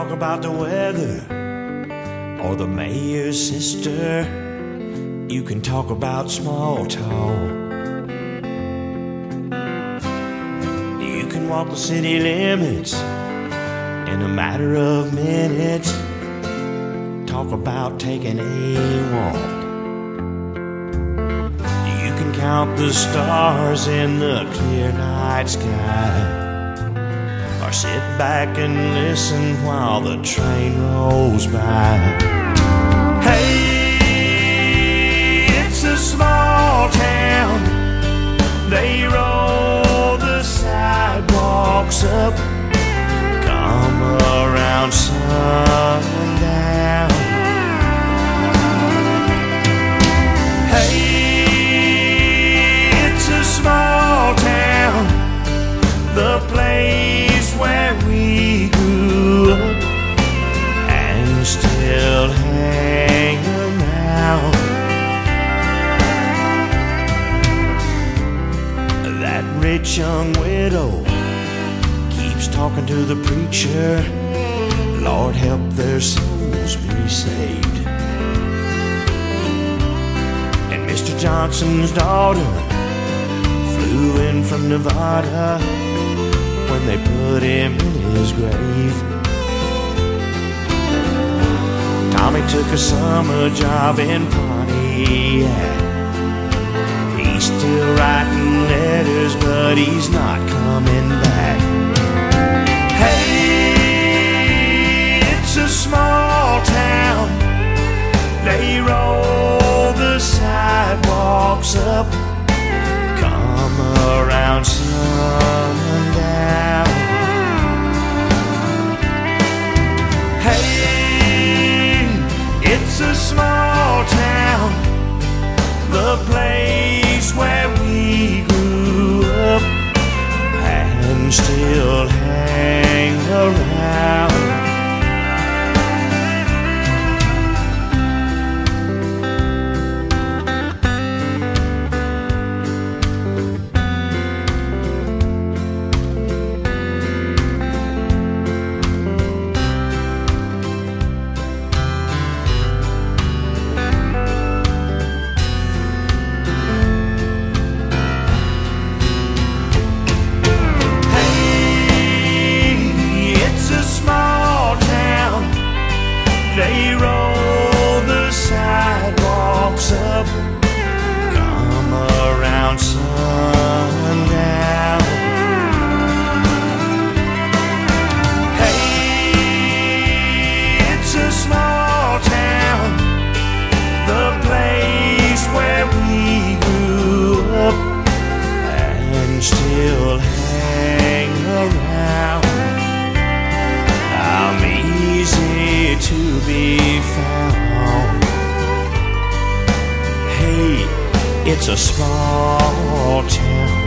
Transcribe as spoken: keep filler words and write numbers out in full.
talk about the weather or the mayor's sister. You can talk about small talk. You can walk the city limits in a matter of minutes. Talk about taking a walk. You can count the stars in the clear night sky, or sit back and listen while the train rolls by. Hey, it's a small town. They roll the sidewalks up, come around sundown. Hey, it's a small town, the place where we grew up and still hang around. That rich young widow keeps talking to the preacher. Lord, help their souls be saved. And Mister Johnson's daughter flew in from Nevada when they put him in his grave. Tommy took a summer job in Pontiac. He's still writing letters, but he's not coming back. Hey, it's a small town. They roll the sidewalks up, come around sundown. Hey, it's a small town, the place where we grew up and still hang around. They roll the sidewalks up, come around sundown. Hey, it's a small town, the place where we grew up and still hang around. I'm easy to be found. Hey, it's a small town.